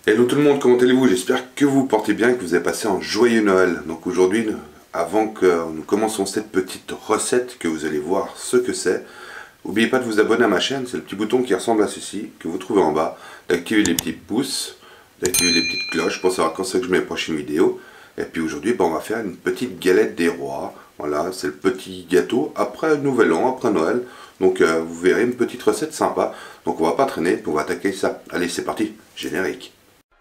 Hello tout le monde, comment allez-vous? J'espère que vous portez bien et que vous avez passé un joyeux Noël. Donc aujourd'hui, avant que nous commençons cette petite recette, que vous allez voir ce que c'est, n'oubliez pas de vous abonner à ma chaîne, c'est le petit bouton qui ressemble à ceci, que vous trouvez en bas, d'activer les petits pouces, d'activer les petites cloches pour savoir quand c'est que je mets les prochaines vidéos. Et puis aujourd'hui, on va faire une petite galette des rois. Voilà, c'est le petit gâteau après Nouvel An, après Noël. Donc vous verrez une petite recette sympa. Donc on va pas traîner, puis on va attaquer ça. Allez, c'est parti, générique.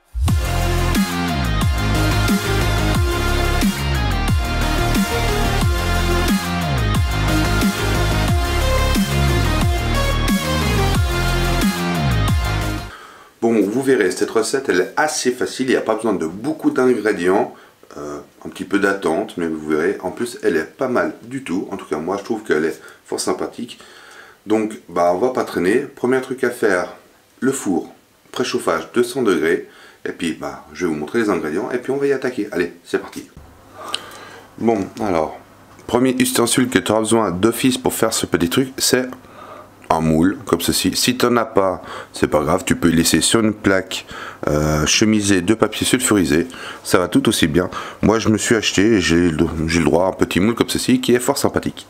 Bon, vous verrez, cette recette, elle est assez facile, il n'y a pas besoin de beaucoup d'ingrédients, un petit peu d'attente, mais vous verrez, en plus, elle est pas mal du tout. En tout cas, moi, je trouve qu'elle est fort sympathique. Donc, on va pas traîner. Premier truc à faire, le four, préchauffage 200 degrés. Et puis, je vais vous montrer les ingrédients, et puis on va y attaquer. Allez, c'est parti. Bon, alors, premier ustensile que tu auras besoin d'office pour faire ce petit truc, c'est un moule comme ceci. Si tu n'en as pas, c'est pas grave, tu peux y laisser sur une plaque chemisée de papier sulfurisé, ça va tout aussi bien. Moi je me suis acheté, j'ai le droit à un petit moule comme ceci qui est fort sympathique.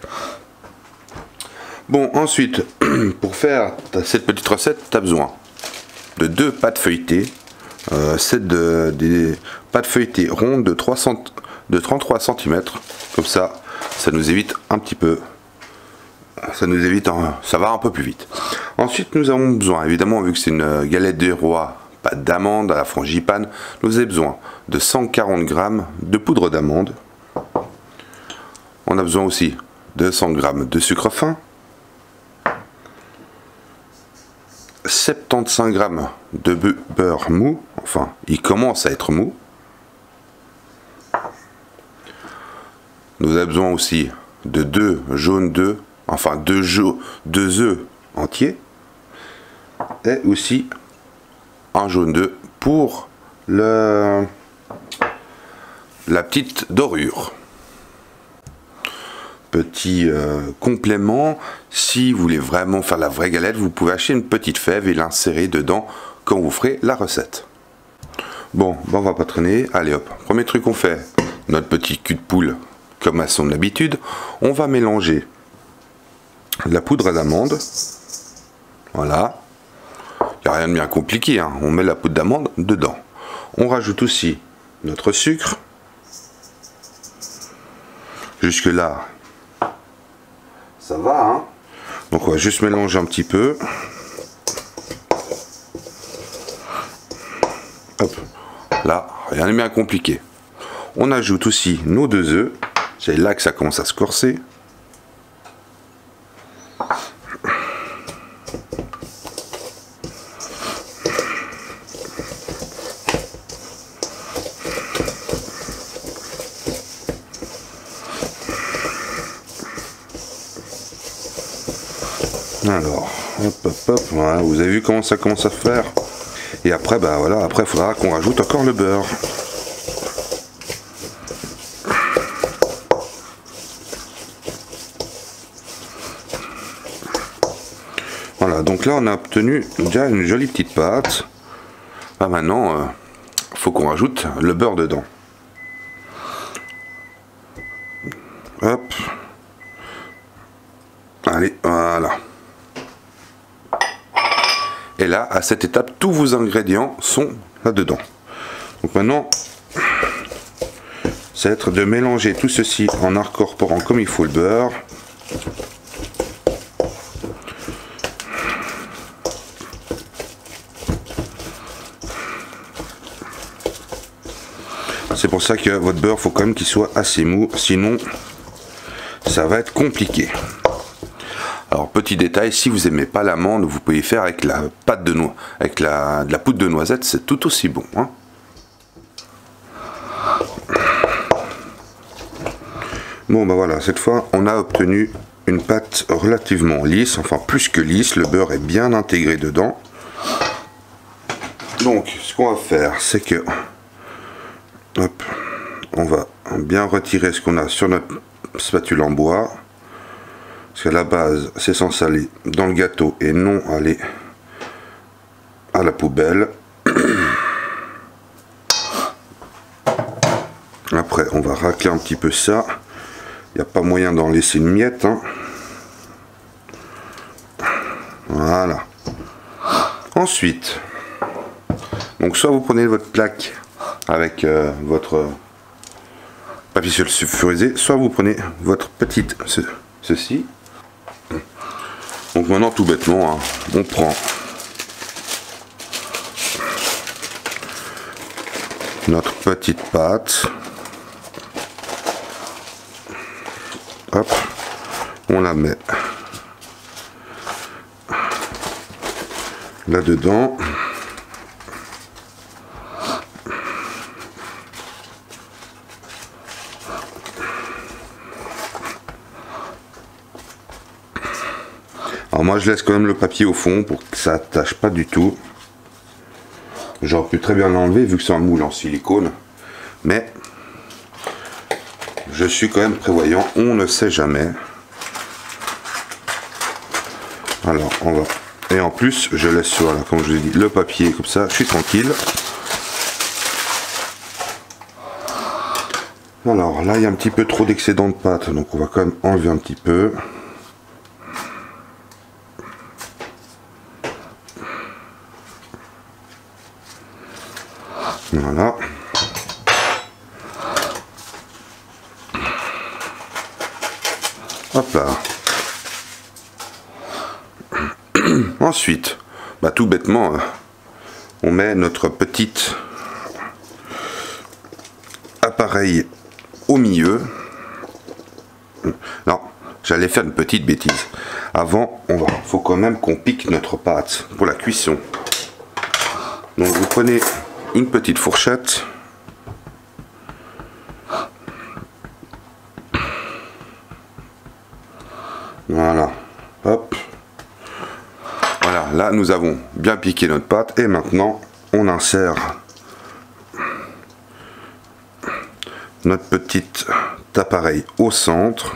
Bon, ensuite pour faire cette petite recette, tu as besoin de 2 pâtes feuilletées. C'est des pâtes feuilletées rondes de 33 cm, comme ça nous évite un petit peu. Ça va un peu plus vite. Ensuite, nous avons besoin, évidemment, vu que c'est une galette des rois, pâte d'amande à la frangipane, nous avons besoin de 140 g de poudre d'amande. On a besoin aussi de 100 g de sucre fin, 75 g de beurre mou, enfin, il commence à être mou. Nous avons besoin aussi de 2 jaunes d'œufs, enfin 2 œufs entiers, et aussi un jaune d'œuf pour la petite dorure. Petit complément, si vous voulez vraiment faire la vraie galette, vous pouvez acheter une petite fève et l'insérer dedans quand vous ferez la recette. Bon, on va pas traîner, allez hop, premier truc qu'on fait, notre petit cul de poule comme à son habitude, on va mélanger la poudre d'amande, voilà, il n'y a rien de bien compliqué, hein. On met la poudre d'amande dedans. On rajoute aussi notre sucre, jusque là, ça va, hein. Donc on va juste mélanger un petit peu, hop, là, rien de bien compliqué. On ajoute aussi nos 2 œufs, c'est là que ça commence à se corser. Alors, hop, voilà, vous avez vu comment ça commence à faire. Et après, voilà, après il faudra qu'on rajoute encore le beurre. Voilà, donc là on a obtenu déjà une jolie petite pâte. Maintenant, faut qu'on rajoute le beurre dedans. Hop. Allez, voilà. Et là, à cette étape, tous vos ingrédients sont là-dedans. Donc maintenant, ça va être de mélanger tout ceci en incorporant comme il faut le beurre. C'est pour ça que votre beurre, faut quand même qu'il soit assez mou, sinon ça va être compliqué. Alors petit détail, si vous n'aimez pas l'amande, vous pouvez faire avec la pâte de noix, avec de la poudre de noisette, c'est tout aussi bon, hein. Bon voilà, cette fois on a obtenu une pâte relativement lisse, enfin plus que lisse, le beurre est bien intégré dedans. Donc ce qu'on va faire, c'est que hop, on va bien retirer ce qu'on a sur notre spatule en bois. Parce qu'à la base, c'est censé aller dans le gâteau et non aller à la poubelle. Après, on va racler un petit peu ça. Il n'y a pas moyen d'en laisser une miette, hein. Voilà. Ensuite, donc soit vous prenez votre plaque avec votre papier sulfurisé, soit vous prenez votre petite ceci. Donc maintenant, tout bêtement, hein, on prend notre petite pâte. Hop, on la met là-dedans. Alors moi je laisse quand même le papier au fond pour que ça attache pas du tout. J'aurais pu très bien l'enlever vu que c'est un moule en silicone. Mais je suis quand même prévoyant, on ne sait jamais. Alors on va... Et en plus je laisse, voilà, comme je l'ai dit, le papier comme ça, je suis tranquille. Alors là il y a un petit peu trop d'excédent de pâte, donc on va quand même enlever un petit peu. Voilà. Hop là. Ensuite, bah, tout bêtement, on met notre petit appareil au milieu. Non, j'allais faire une petite bêtise. Avant, faut quand même qu'on pique notre pâte pour la cuisson. Donc vous prenez une petite fourchette. Voilà. Hop. Voilà, là nous avons bien piqué notre pâte et maintenant on insère notre petit appareil au centre.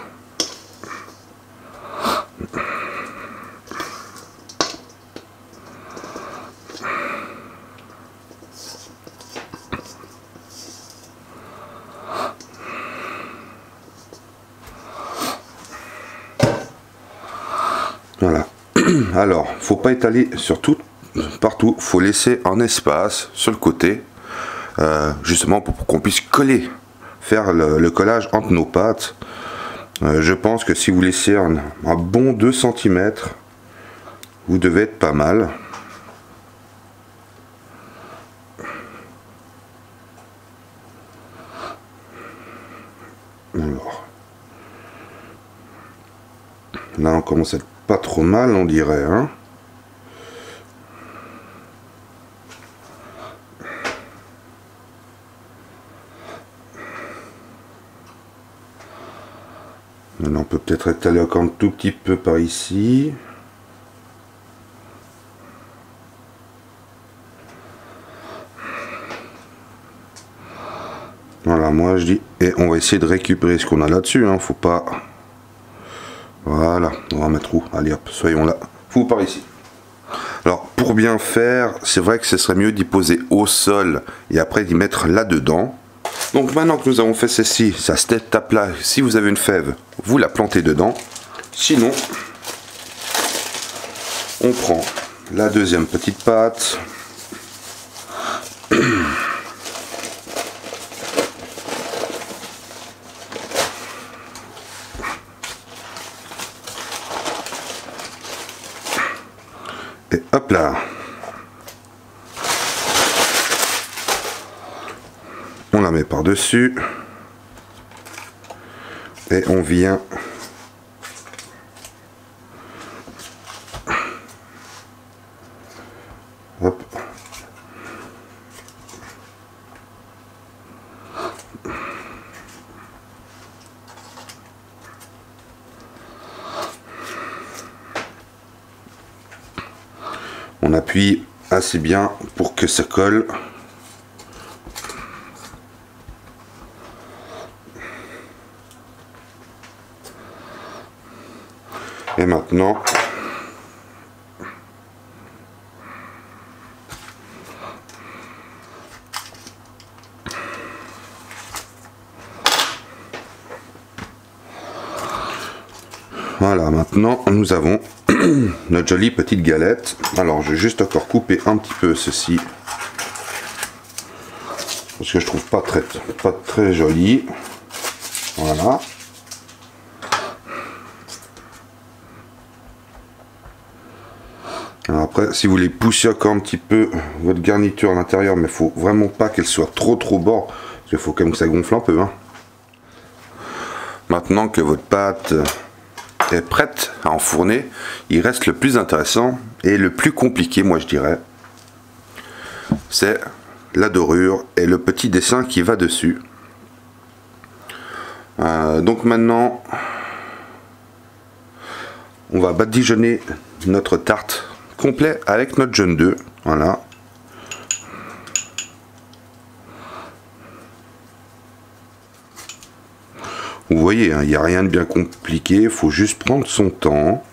Voilà. Alors, faut pas étaler sur tout, partout. Faut laisser un espace sur le côté, justement pour qu'on puisse coller, faire le collage entre nos pâtes. Je pense que si vous laissez un bon 2 cm, vous devez être pas mal. Alors, là, on commence à être pas trop mal, on dirait, hein. Maintenant, on peut peut-être étaler encore un tout petit peu par ici. Voilà, moi je dis, et on va essayer de récupérer ce qu'on a là-dessus, hein, faut pas... Voilà, on va mettre où? Allez hop, soyons là. Faut par ici. Alors, pour bien faire, c'est vrai que ce serait mieux d'y poser au sol et après d'y mettre là-dedans. Donc maintenant que nous avons fait ceci, ça cette étape-là, si vous avez une fève, vous la plantez dedans. Sinon, on prend la deuxième petite pâte. Et hop là. On la met par-dessus. Et on vient hop. On appuie assez bien pour que ça colle. Et maintenant, Voilà, maintenant nous avons notre jolie petite galette. Alors je vais juste encore couper un petit peu ceci, parce que je trouve pas très joli. Voilà. Alors après, si vous voulez pousser encore un petit peu votre garniture à l'intérieur, mais il faut vraiment pas qu'elle soit trop bord, parce qu'il faut quand même que ça gonfle un peu, hein. Maintenant que votre pâte est prête à enfourner, il reste le plus intéressant et le plus compliqué, moi je dirais, c'est la dorure et le petit dessin qui va dessus. Donc maintenant, on va badigeonner notre tarte complet avec notre jaune d'œuf. Voilà. Vous voyez, il n'y a rien de bien compliqué, il faut juste prendre son temps.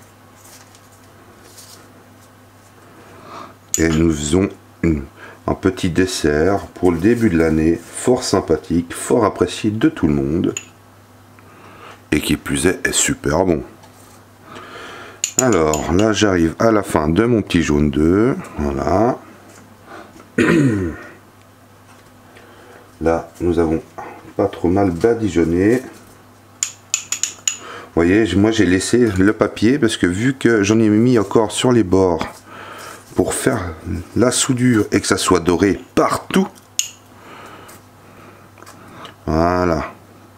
Et nous faisons un petit dessert pour le début de l'année, fort sympathique, fort apprécié de tout le monde. Et qui plus est super bon. Alors là j'arrive à la fin de mon petit jaune d'œuf. Voilà. Là nous avons pas trop mal badigeonné. Vous voyez, moi j'ai laissé le papier parce que vu que j'en ai mis encore sur les bords pour faire la soudure et que ça soit doré partout. Voilà.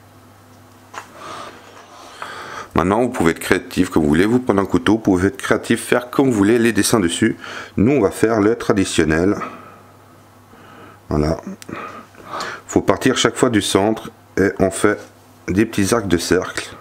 Maintenant, vous pouvez être créatif comme vous voulez, vous prenez un couteau, vous pouvez être créatif, faire comme vous voulez les dessins dessus. Nous, on va faire le traditionnel. Voilà. Faut partir chaque fois du centre et on fait des petits arcs de cercle.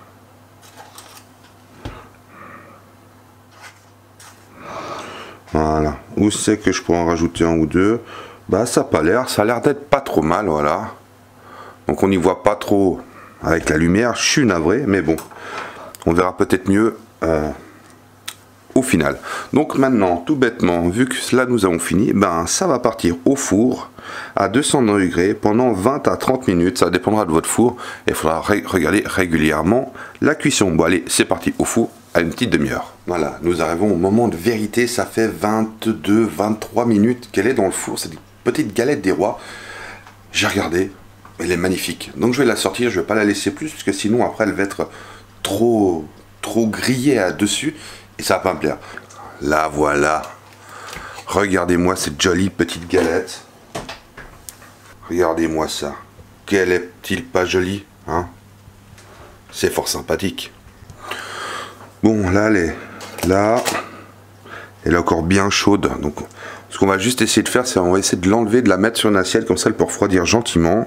Voilà. Où c'est que je pourrais en rajouter un ou deux? Bah, ça n'a pas l'air, ça a l'air d'être pas trop mal, voilà. Donc on n'y voit pas trop avec la lumière, je suis navré, mais bon. On verra peut-être mieux au final. Donc maintenant, tout bêtement, vu que là nous avons fini, ben ça va partir au four à 200 degrés pendant 20 à 30 minutes. Ça dépendra de votre four et il faudra regarder régulièrement la cuisson. Bon allez, c'est parti au four à une petite demi-heure. Voilà, nous arrivons au moment de vérité. Ça fait 22-23 minutes qu'elle est dans le four. C'est une petite galette des rois. J'ai regardé, elle est magnifique. Donc je vais la sortir, je vais pas la laisser plus parce que sinon après elle va être trop grillé à dessus et ça va pas me plaire. Là voilà, regardez-moi cette jolie petite galette, regardez-moi ça, quelle est-il pas jolie, hein? C'est fort sympathique. Bon là elle est encore bien chaude, donc ce qu'on va juste essayer de faire, c'est on va essayer de l'enlever, de la mettre sur une assiette, comme ça elle peut refroidir gentiment.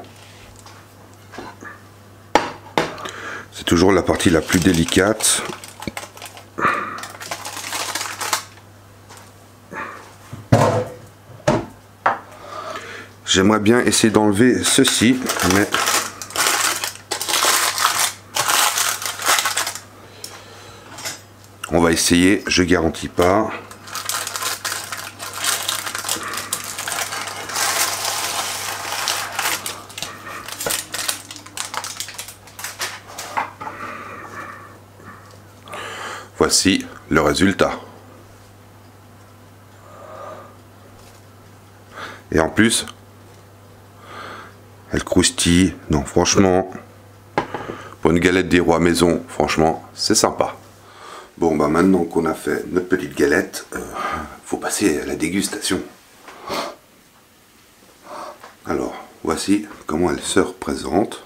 C'est toujours la partie la plus délicate. J'aimerais bien essayer d'enlever ceci, mais on va essayer, je garantis pas. Voici le résultat. Et en plus, elle croustille. Non, franchement, pour une galette des rois maison, franchement, c'est sympa. Bon, bah maintenant qu'on a fait notre petite galette, faut passer à la dégustation. Alors, voici comment elle se représente.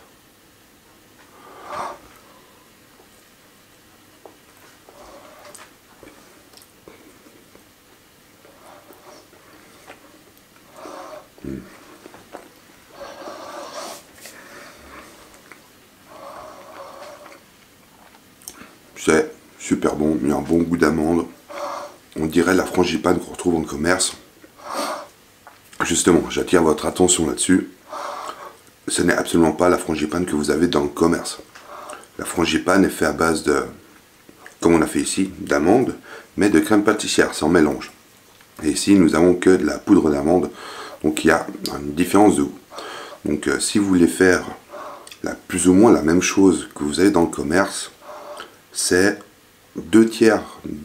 C'est super bon, il y a un bon goût d'amande. On dirait la frangipane qu'on retrouve en commerce. Justement, j'attire votre attention là-dessus. Ce n'est absolument pas la frangipane que vous avez dans le commerce. La frangipane est faite à base de, comme on a fait ici, d'amande, mais de crème pâtissière, sans mélange. Et ici, nous avons que de la poudre d'amande, donc il y a une différence de goût. Donc si vous voulez faire plus ou moins la même chose que vous avez dans le commerce, c'est 2 tiers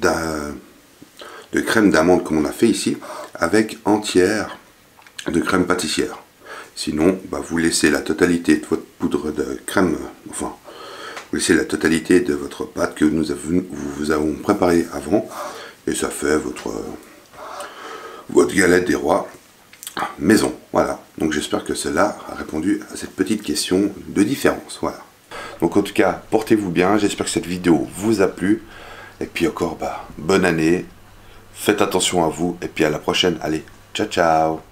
de crème d'amande comme on a fait ici, avec un tiers de crème pâtissière. Sinon, bah, vous laissez la totalité de votre poudre de crème, enfin, vous laissez la totalité de votre pâte que nous avons préparée avant, et ça fait votre galette des rois maison. Voilà, donc j'espère que cela a répondu à cette petite question de différence. Voilà. Donc en tout cas, portez-vous bien, j'espère que cette vidéo vous a plu, et puis encore, bah, bonne année, faites attention à vous, et puis à la prochaine, allez, ciao ciao.